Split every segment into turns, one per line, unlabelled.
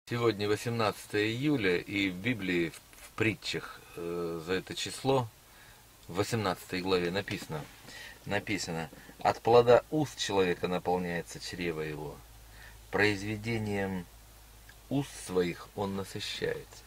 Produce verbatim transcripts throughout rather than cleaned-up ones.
Сегодня восемнадцатое июля, и в Библии, в притчах э, за это число, в восемнадцатой главе написано, написано, от плода уст человека наполняется чрево его, произведением уст своих он насыщается.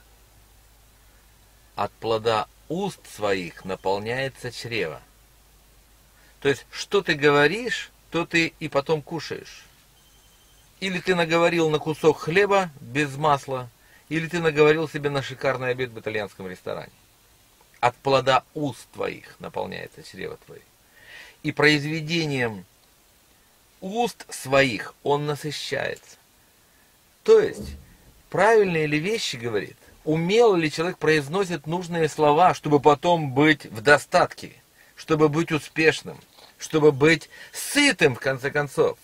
От плода уст своих наполняется чрево. То есть, что ты говоришь, то ты и потом кушаешь. Или ты наговорил на кусок хлеба без масла, или ты наговорил себе на шикарный обед в итальянском ресторане. От плода уст твоих наполняется чрево твое. И произведением уст своих он насыщается. То есть, правильные ли вещи говорит, умело ли человек произносит нужные слова, чтобы потом быть в достатке, чтобы быть успешным, чтобы быть сытым, в конце концов.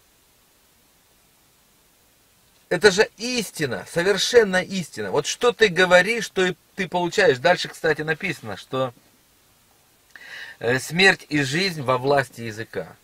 Это же истина, совершенно истина. Вот что ты говоришь, то и ты получаешь. Дальше, кстати, написано, что смерть и жизнь во власти языка.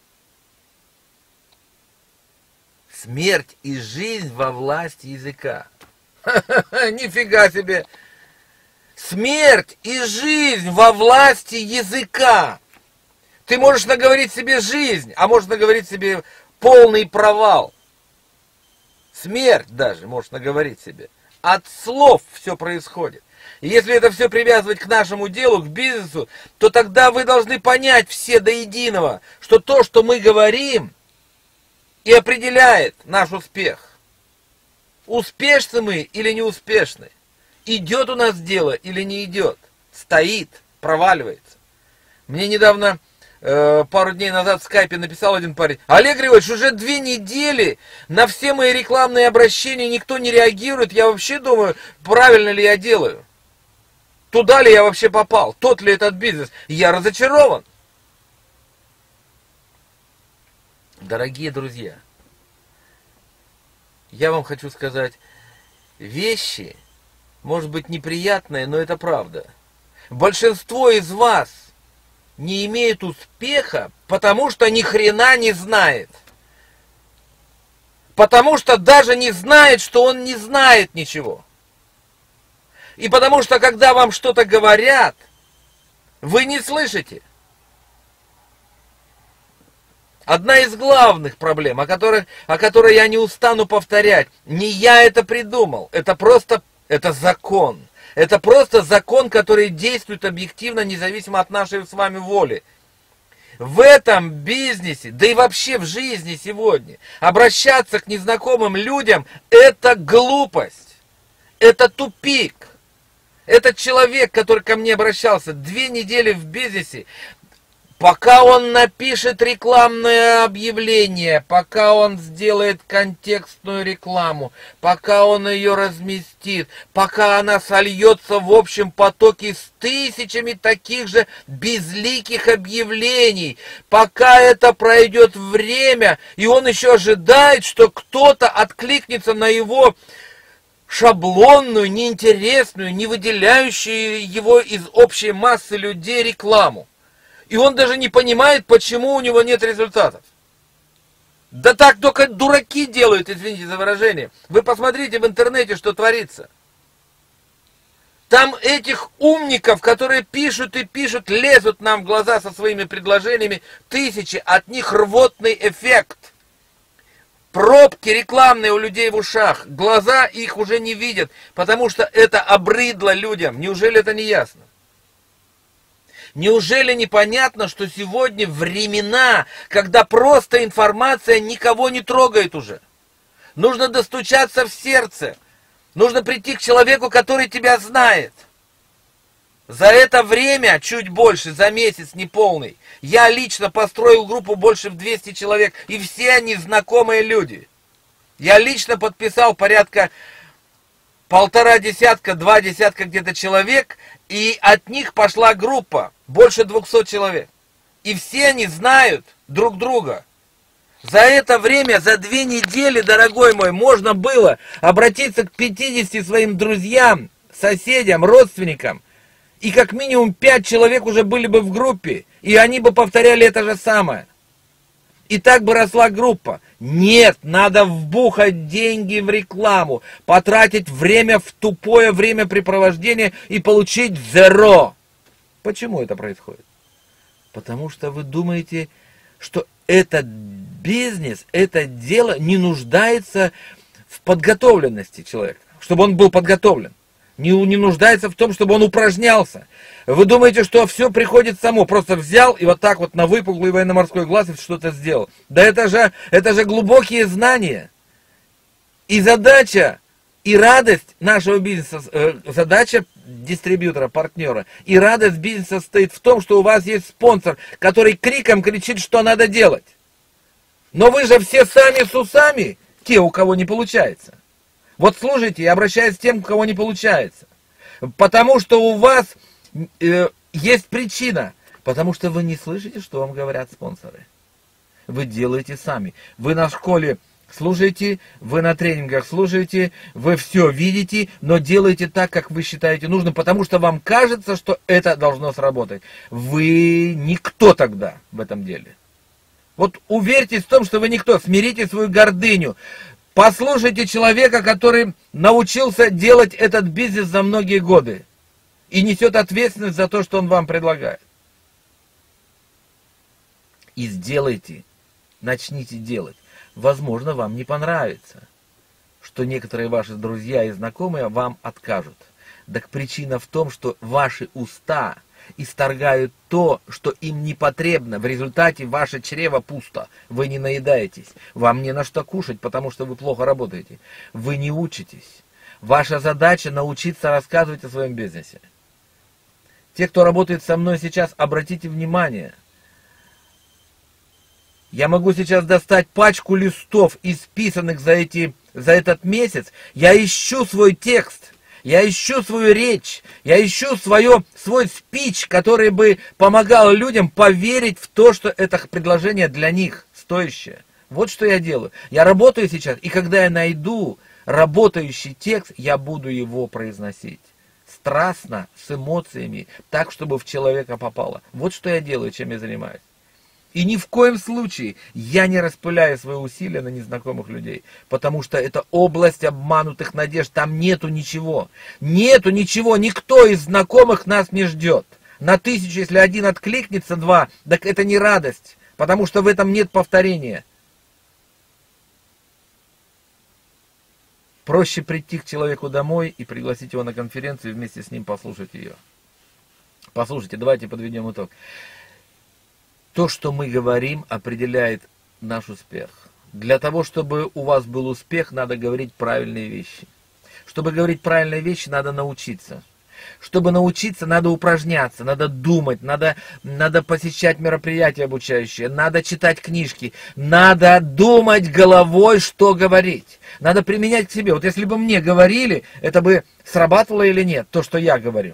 Смерть и жизнь во власти языка. Нифига себе! Смерть и жизнь во власти языка. Ты можешь наговорить себе жизнь, а можешь наговорить себе полный провал. Смерть даже можешь наговорить себе. От слов все происходит. И если это все привязывать к нашему делу, к бизнесу, то тогда вы должны понять все до единого, что то, что мы говорим, и определяет наш успех. Успешны мы или неуспешны? Идет у нас дело или не идет? Стоит, проваливается. Мне недавно... Пару дней назад в скайпе написал один парень: Олег Григорьевич, уже две недели на все мои рекламные обращения никто не реагирует. Я вообще думаю, правильно ли я делаю? Туда ли я вообще попал? Тот ли этот бизнес? Я разочарован. Дорогие друзья, я вам хочу сказать, вещи, может быть, неприятные, но это правда. Большинство из вас не имеет успеха, потому что ни хрена не знает. Потому что даже не знает, что он не знает ничего. И потому что, когда вам что-то говорят, вы не слышите. Одна из главных проблем, о которой, о которой я не устану повторять, не я это придумал, это просто, это закон. Это просто закон, который действует объективно, независимо от нашей с вами воли. В этом бизнесе, да и вообще в жизни сегодня, обращаться к незнакомым людям – это глупость, это тупик. Этот человек, который ко мне обращался две недели в бизнесе, пока он напишет рекламное объявление, пока он сделает контекстную рекламу, пока он ее разместит, пока она сольется в общем потоке с тысячами таких же безликих объявлений, пока это пройдет время, и он еще ожидает, что кто-то откликнется на его шаблонную, неинтересную, не выделяющую его из общей массы людей рекламу. И он даже не понимает, почему у него нет результатов. Да так только дураки делают, извините за выражение. Вы посмотрите в интернете, что творится. Там этих умников, которые пишут и пишут, лезут нам в глаза со своими предложениями, тысячи, от них рвотный эффект. Пробки рекламные у людей в ушах, глаза их уже не видят, потому что это обрыдло людям. Неужели это не ясно? Неужели непонятно, что сегодня времена, когда просто информация никого не трогает уже? Нужно достучаться в сердце. Нужно прийти к человеку, который тебя знает. За это время, чуть больше, за месяц неполный, я лично построил группу больше в двести человек, и все они знакомые люди. Я лично подписал порядка полтора десятка, два десятка где-то человек, и от них пошла группа, больше двухсот человек. И все они знают друг друга. За это время, за две недели, дорогой мой, можно было обратиться к пятидесяти своим друзьям, соседям, родственникам. И как минимум пять человек уже были бы в группе, и они бы повторяли это же самое. и так бы росла группа. Нет, надо вбухать деньги в рекламу, потратить время в тупое времяпрепровождение и получить зеро. Почему это происходит? Потому что вы думаете, что этот бизнес, это дело не нуждается в подготовленности человека, чтобы он был подготовлен. Не, не нуждается в том, чтобы он упражнялся. Вы думаете, что все приходит само, просто взял и вот так вот на выпуклый военно-морской глаз и что-то сделал. Да это же, это же глубокие знания. И задача, и радость нашего бизнеса, э, задача дистрибьютора, партнера, и радость бизнеса состоит в том, что у вас есть спонсор, который криком кричит, что надо делать. Но вы же все сами с усами, те, у кого не получается. Вот слушайте, я обращаюсь к тем, у кого не получается. Потому что у вас э, есть причина. Потому что вы не слышите, что вам говорят спонсоры. Вы делаете сами. Вы на школе слушаете, вы на тренингах слушаете, вы все видите, но делаете так, как вы считаете нужным, потому что вам кажется, что это должно сработать. Вы никто тогда в этом деле. Вот уверьтесь в том, что вы никто. Смирите свою гордыню. Послушайте человека, который научился делать этот бизнес за многие годы и несет ответственность за то, что он вам предлагает. И сделайте, начните делать. Возможно, вам не понравится, что некоторые ваши друзья и знакомые вам откажут. Так причина в том, что ваши уста исторгают то, что им не потребно. В результате ваше чрево пусто. Вы не наедаетесь. Вам не на что кушать, потому что вы плохо работаете. Вы не учитесь. Ваша задача научиться рассказывать о своем бизнесе. Те, кто работает со мной сейчас, обратите внимание. Я могу сейчас достать пачку листов, исписанных за, эти, за этот месяц. Я ищу свой текст. Я ищу свою речь, я ищу свое, свой спич, который бы помогал людям поверить в то, что это предложение для них стоящее. Вот что я делаю. Я работаю сейчас, и когда я найду работающий текст, я буду его произносить. Страстно, с эмоциями, так, чтобы в человека попало. Вот что я делаю, чем я занимаюсь. И ни в коем случае я не распыляю свои усилия на незнакомых людей, потому что это область обманутых надежд, там нету ничего. Нету ничего, никто из знакомых нас не ждет. На тысячу, если один откликнется, два, так это не радость, потому что в этом нет повторения. Проще прийти к человеку домой и пригласить его на конференцию и вместе с ним послушать ее. Послушайте, давайте подведем итог. То, что мы говорим, определяет наш успех. Для того, чтобы у вас был успех, надо говорить правильные вещи. Чтобы говорить правильные вещи, надо научиться. Чтобы научиться, надо упражняться, надо думать, надо, надо посещать мероприятия обучающие, надо читать книжки, надо думать головой, что говорить. Надо применять к себе. Вот если бы мне говорили, это бы срабатывало или нет, то, что я говорю.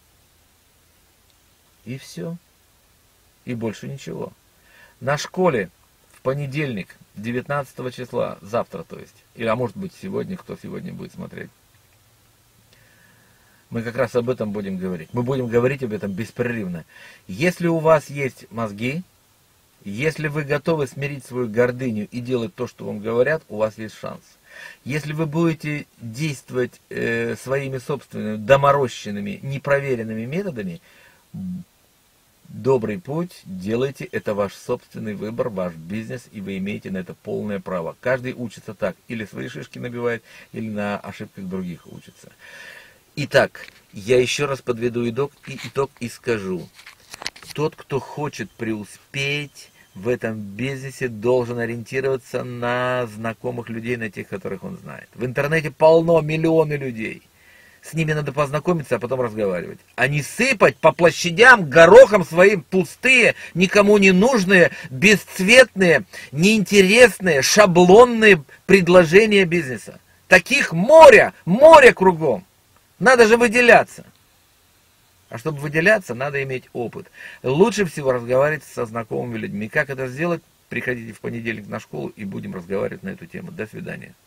И все. И больше ничего. На школе в понедельник, девятнадцатого числа, завтра то есть, или а может быть сегодня, кто сегодня будет смотреть, мы как раз об этом будем говорить. Мы будем говорить об этом беспрерывно. Если у вас есть мозги, если вы готовы смирить свою гордыню и делать то, что вам говорят, у вас есть шанс. Если вы будете действовать э, своими собственными, доморощенными, непроверенными методами, добрый путь, делайте, это ваш собственный выбор, ваш бизнес, и вы имеете на это полное право. Каждый учится так, или свои шишки набивает, или на ошибках других учится. Итак, я еще раз подведу итог и, итог и скажу. Тот, кто хочет преуспеть в этом бизнесе, должен ориентироваться на знакомых людей, на тех, которых он знает. В интернете полно, миллионы людей. С ними надо познакомиться, а потом разговаривать. А не сыпать по площадям горохом своим пустые, никому не нужные, бесцветные, неинтересные, шаблонные предложения бизнеса. Таких море, море кругом. Надо же выделяться. А чтобы выделяться, надо иметь опыт. Лучше всего разговаривать со знакомыми людьми. Как это сделать? Приходите в понедельник на школу и будем разговаривать на эту тему. До свидания.